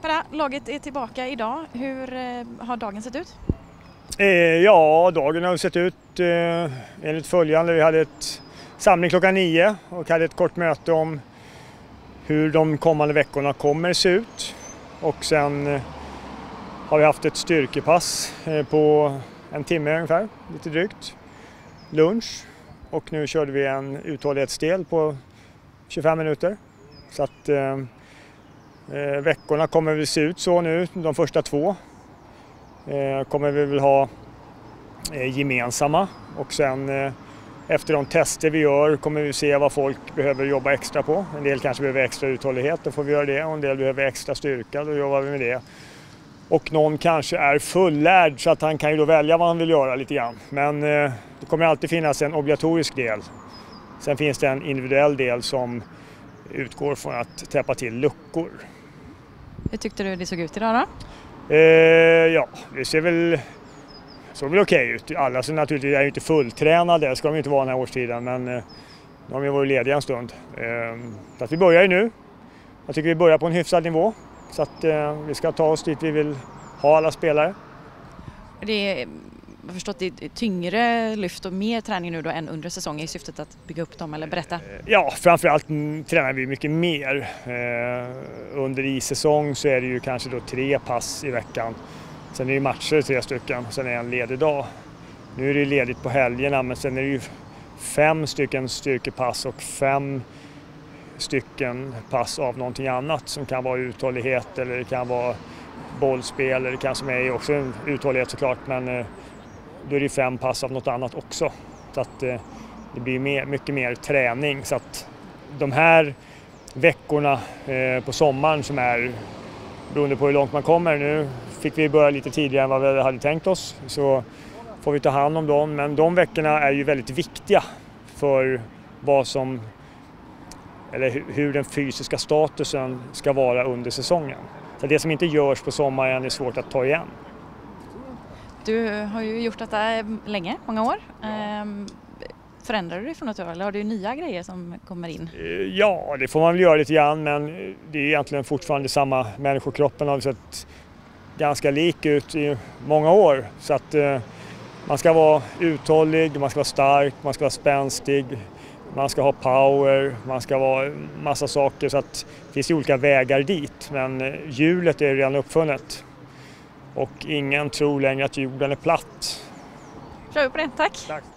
Para, laget är tillbaka idag. Hur har dagen sett ut? Ja, dagen har sett ut enligt följande. Vi hade ett samling klockan 9 och hade ett kort möte om hur de kommande veckorna kommer se ut. Och sen har vi haft ett styrkepass på en timme ungefär, lite drygt. Lunch. Och nu körde vi en uthållighetsdel på 25 minuter. Så att veckorna kommer väl se ut så nu, de första 2. Kommer vi väl ha gemensamma och sen efter de tester vi gör kommer vi se vad folk behöver jobba extra på. En del kanske behöver extra uthållighet, då får vi göra det, och en del behöver extra styrka, då jobbar vi med det. Och någon kanske är fullärd så att han kan ju då välja vad han vill göra lite grann. Men det kommer alltid finnas en obligatorisk del. Sen finns det en individuell del som utgår från att täppa till luckor. Hur tyckte du det såg ut idag då? Ja, det ser väl okej ut. Alla som naturligtvis är ju inte fulltränade, det ska de inte vara den här årstiden, men de har ju varit lediga en stund. Så att vi börjar ju nu. Jag tycker vi börjar på en hyfsad nivå, så att vi ska ta oss dit vi vill ha alla spelare. Jag har förstått det är tyngre lyft och mer träning nu då än under säsongen i syftet att bygga upp dem, eller berätta? Ja, framförallt tränar vi mycket mer. Under i-säsong så är det ju kanske då 3 pass i veckan. Sen är det ju matcher 3 stycken, sen är det en ledig dag. Nu är det ledigt på helgerna, men sen är det ju 5 stycken styrkepass och 5 stycken pass av någonting annat som kan vara uthållighet, eller det kan vara bollspel, eller det kanske är också en uthållighet såklart, men då är det 5 pass av något annat också. Så att det blir mycket mer träning, så att de här veckorna på sommaren som är beroende på hur långt man kommer, nu fick vi börja lite tidigare än vad vi hade tänkt oss, så får vi ta hand om dem. Men de veckorna är ju väldigt viktiga för hur den fysiska statusen ska vara under säsongen. Så det som inte görs på sommaren är svårt att ta igen. Du har ju gjort detta länge, många år. Förändrar du dig från något, eller har du nya grejer som kommer in? Ja, det får man väl göra lite grann, men det är egentligen fortfarande samma människokroppen, har sett ganska lik ut i många år. Så att man ska vara uthållig, man ska vara stark, man ska vara spänstig, man ska ha power, man ska vara massa saker, så att det finns ju olika vägar dit, men hjulet är redan uppfunnet. Och ingen tror längre att jorden är platt. Kör vi på det, tack! Tack.